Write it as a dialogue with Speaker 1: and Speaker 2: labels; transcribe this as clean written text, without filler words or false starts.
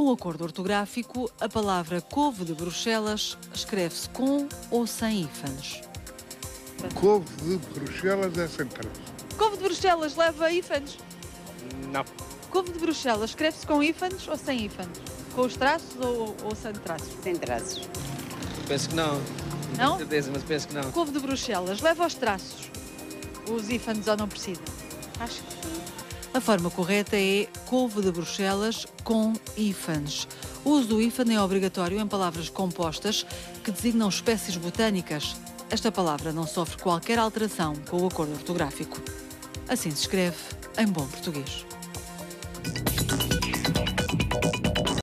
Speaker 1: Com o acordo ortográfico, a palavra couve de Bruxelas escreve-se com ou sem hífenes.
Speaker 2: Couve de Bruxelas é sem traço.
Speaker 1: Couve de Bruxelas leva hífenes?
Speaker 3: Não.
Speaker 1: Couve de Bruxelas escreve-se com hífenes ou sem hífenes? Com os traços ou sem traços?
Speaker 4: Sem traços.
Speaker 3: Penso que não.
Speaker 1: Não?
Speaker 3: Tenho certeza, mas penso que não.
Speaker 1: Couve de Bruxelas leva os traços? Os hífenes ou não precisa? Acho que sim. A forma correta é couve de Bruxelas com hífenes. O uso do hífen é obrigatório em palavras compostas que designam espécies botânicas. Esta palavra não sofre qualquer alteração com o acordo ortográfico. Assim se escreve em bom português.